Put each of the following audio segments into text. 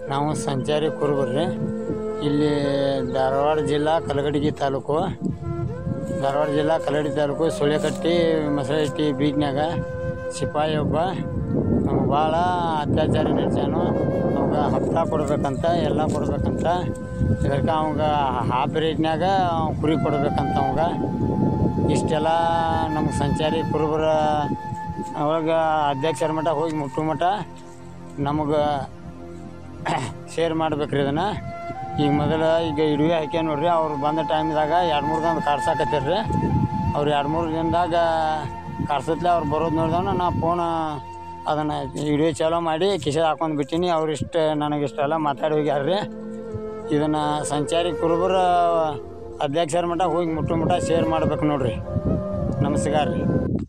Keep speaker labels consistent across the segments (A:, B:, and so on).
A: ನಾವು ಸಂಚಾರಿ ಕುರುಬರ್ರಿ. ಇಲ್ಲಿ ಧಾರವಾಡ ಜಿಲ್ಲಾ ಕಲಘಟಗಿ ತಾಲೂಕು ಸುಳ್ಯಕಟ್ಟಿ ಮಸಳಟ್ಟಿ ಬೀಚ್ನಾಗ ಸಿಪಾಯಿ ಒಬ್ಬ ನಮ್ಗೆ ಭಾಳ ಅತ್ಯಾಚಾರ ನಡೆಸ್ಯಾನು. ಅವಾಗ ಹಪ್ತಾ ಕೊಡ್ಬೇಕಂತ ಎಲ್ಲ ಕೊಡ್ಬೇಕಂತ, ಇದಕ್ಕೆ ಅವಾಗ ಹಾಫ್ ರೇಟ್ನಾಗ ಕುರಿ ಕೊಡ್ಬೇಕಂತ ಅವಾಗ. ಇಷ್ಟೆಲ್ಲ ನಮ್ಗೆ ಸಂಚಾರಿ ಕುರುಬರ ಅವಾಗ ಅಧ್ಯಕ್ಷರ ಮಟ್ಟ ಹೋಗಿ ಮುಟ್ಟು ಮಟ್ಟ ನಮಗೆ ಶೇರ್ ಮಾಡ್ಬೇಕ್ರಿ ಇದನ್ನು. ಈಗ ಈಗ ಇಡುವೆ ಹಾಕ್ಯ ನೋಡ್ರಿ, ಅವ್ರು ಬಂದ ಟೈಮ್ದಾಗ 2-3 ದಿನ ಕಾಡ್ಸಾಕತ್ತೀರ್ರಿ. ಅವ್ರು 2-3 ದಿನದಾಗ ಕಾಡ್ಸತ್ಲೆ ಅವ್ರು ಬರೋದು ನೋಡಿದವನ ನಾ ಫೋನ್ ಅದನ್ನು ಇಡುವೆ ಚಾಲೋ ಮಾಡಿ ಕಿಶೆ ಹಾಕೊಂಡು ಬಿಟ್ಟೀನಿ. ಅವ್ರಿಷ್ಟು ನನಗಿಷ್ಟೆಲ್ಲ ಮಾತಾಡಿ ಹೋಗ್ಯಾರ್ರಿ. ಇದನ್ನು ಸಂಚಾರಿ ಕುರುಬರ ಅಧ್ಯಕ್ಷರ ಮಟ್ಟ ಹೋಗಿ ಮುಟ್ಟು ಮಟ್ಟ ಶೇರ್ ಮಾಡ್ಬೇಕು ನೋಡ್ರಿ. ನಮಸ್ಕಾರ ರೀ.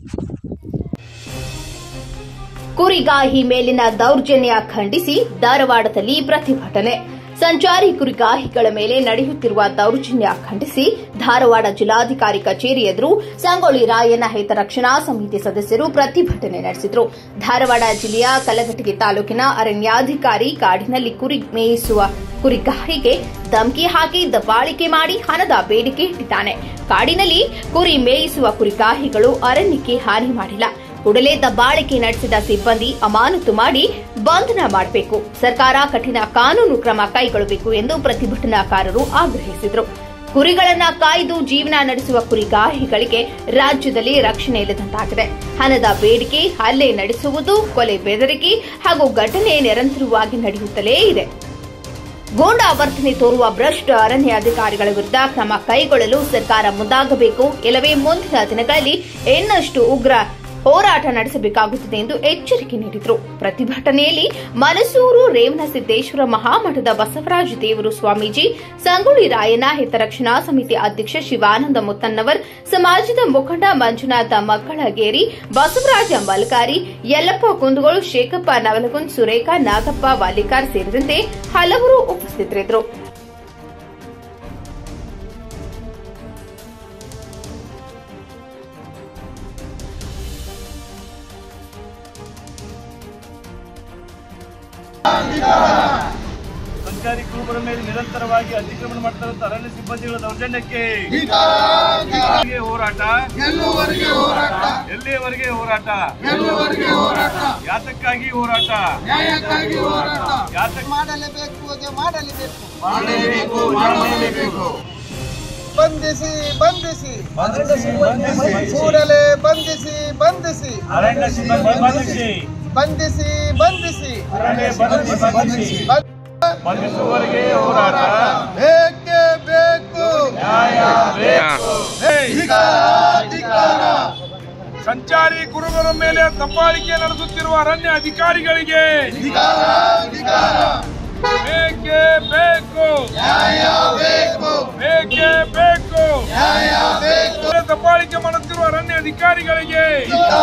B: ಕುರಿಗಾಹಿ ಮೇಲಿನ ದೌರ್ಜನ್ಯ ಖಂಡಿಸಿ ಧಾರವಾಡದಲ್ಲಿ ಪ್ರತಿಭಟನೆ. ಸಂಚಾರಿ ಕುರಿಗಾಹಿಗಳ ಮೇಲೆ ನಡೆಯುತ್ತಿರುವ ದೌರ್ಜನ್ಯ ಖಂಡಿಸಿ ಧಾರವಾಡ ಜಿಲ್ಲಾಧಿಕಾರಿ ಕಚೇರಿ ಎದುರು ಸಂಗೊಳ್ಳಿ ರಾಯಣ್ಣ ಹಿತರಕ್ಷಣಾ ಸಮಿತಿ ಸದಸ್ಯರು ಪ್ರತಿಭಟನೆ ನಡೆಸಿದರು. ಧಾರವಾಡ ಜಿಲ್ಲೆಯ ಕಲಘಟಗಿ ತಾಲೂಕಿನ ಅರಣ್ಯಾಧಿಕಾರಿ ಕಾಡಿನಲ್ಲಿ ಕುರಿ ಮೇಯಿಸುವ ಕುರಿಗಾಹಿಗೆ ಧಮಕಿ ಹಾಕಿ ದಬ್ಬಾಳಿಕೆ ಮಾಡಿ ಹಣದ ಬೇಡಿಕೆ ಇಟ್ಟಿದ್ದಾನೆ. ಕಾಡಿನಲ್ಲಿ ಕುರಿ ಮೇಯಿಸುವ ಕುರಿಗಾಹಿಗಳು ಅರಣ್ಯಕ್ಕೆ ಹಾನಿ ಮಾಡಿಲ್ಲ. ಕೂಡಲೇ ದಬ್ಬಾಳಿಕೆ ನಡೆಸಿದ ಸಿಬ್ಬಂದಿ ಅಮಾನತು ಮಾಡಿ ಬಂಧನ ಮಾಡಬೇಕು. ಸರ್ಕಾರ ಕಠಿಣ ಕಾನೂನು ಕ್ರಮ ಕೈಗೊಳ್ಳಬೇಕು ಎಂದು ಪ್ರತಿಭಟನಾಕಾರರು ಆಗ್ರಹಿಸಿದರು. ಕುರಿಗಳನ್ನ ಕಾಯ್ದು ಜೀವನ ನಡೆಸುವ ಕುರಿಗಾಹಿಗಳಿಗೆ ರಾಜ್ಯದಲ್ಲಿ ರಕ್ಷಣೆ ಇಲ್ಲದಂತಾಗಿದೆ. ಹಣದ ಬೇಡಿಕೆ, ಹಲ್ಲೆ ನಡೆಸುವುದು, ಕೊಲೆ ಬೆದರಿಕೆ ಹಾಗೂ ಘಟನೆ ನಿರಂತರವಾಗಿ ನಡೆಯುತ್ತಲೇ ಇದೆ. ಗೂಂಡಾ ವರ್ತನೆ ತೋರುವ ಭ್ರಷ್ಟ ಅರಣ್ಯಾಧಿಕಾರಿಗಳ ವಿರುದ್ಧ ಕ್ರಮ ಕೈಗೊಳ್ಳಲು ಸರ್ಕಾರ ಮುಂದಾಗಬೇಕು. ಇಲ್ಲವೇ ಮುಂದಿನ ದಿನಗಳಲ್ಲಿ ಇನ್ನಷ್ಟು ಉಗ್ರ ಹೋರಾಟ ನಡೆಸಬೇಕಾಗುತ್ತದೆ ಎಂದು ಎಚ್ಚರಿಕೆ ನೀಡಿದರು. ಪ್ರತಿಭಟನೆಯಲ್ಲಿ ಮನಸೂರು ರೇವಣಸಿದ್ದೇಶ್ವರ ಮಹಾಮಠದ ಬಸವರಾಜ ದೇವರು ಸ್ವಾಮೀಜಿ, ಸಂಗೊಳ್ಳಿ ರಾಯಣ್ಣ ಹಿತರಕ್ಷಣಾ ಸಮಿತಿ ಅಧ್ಯಕ್ಷ ಶಿವಾನಂದ ಮುತ್ತನ್ನವರ್, ಸಮಾಜದ ಮುಖಂಡ ಮಂಜುನಾಥ ಮಕ್ಕಳಗೇರಿ, ಬಸವರಾಜ ಮಲ್ಕಾರಿ, ಯಲ್ಲಪ್ಪ ಕುಂದಗೋಳು, ಶೇಖಪ್ಪ ನವಲಗುಂದ್, ಸುರೇಖಾ, ನಾಗಪ್ಪ ವಾಲಿಕಾರ್ ಸೇರಿದಂತೆ ಹಲವರು ಉಪಸ್ಥಿತರಿದ್ದರು.
C: ಸಂಚಾರಿ ಕುರುಬರ ಮೇಲೆ ನಿರಂತರವಾಗಿ ಅತಿಕ್ರಮಣ ಮಾಡ್ತಾ ಅರಣ್ಯ ಸಿಬ್ಬಂದಿಗಳ ದೌರ್ಜನ್ಯಕ್ಕೆ ಹೋರಾಟ, ಎಲ್ಲಿಯವರೆಗೆ ಹೋರಾಟ, ಯಾತಕ್ಕಾಗಿ ಹೋರಾಟ, ಮಾಡಲೇಬೇಕು.
D: ಬಂಧಿಸಿ ಕೂಡಲೇ ಬಂಧಿಸಿ
C: ಬಂಧಿಸುವವರೆಗೆ ಹೋರಾಟ
D: ಬೇಕೇ ಬೇಕು,
C: ನ್ಯಾಯ ಬೇಕು. ಸಂಚಾರಿ ಕುರುಬರ ಮೇಲೆ ದಬ್ಬಾಳಿಕೆ ನಡೆಸುತ್ತಿರುವ ಅರಣ್ಯ ಅಧಿಕಾರಿಗಳಿಗೆ ಬೇಕೇ ಬೇಕು, ದಬ್ಬಾಳಿಕೆ ಮಾಡುತ್ತಿರುವ ಅರಣ್ಯ ಅಧಿಕಾರಿಗಳಿಗೆ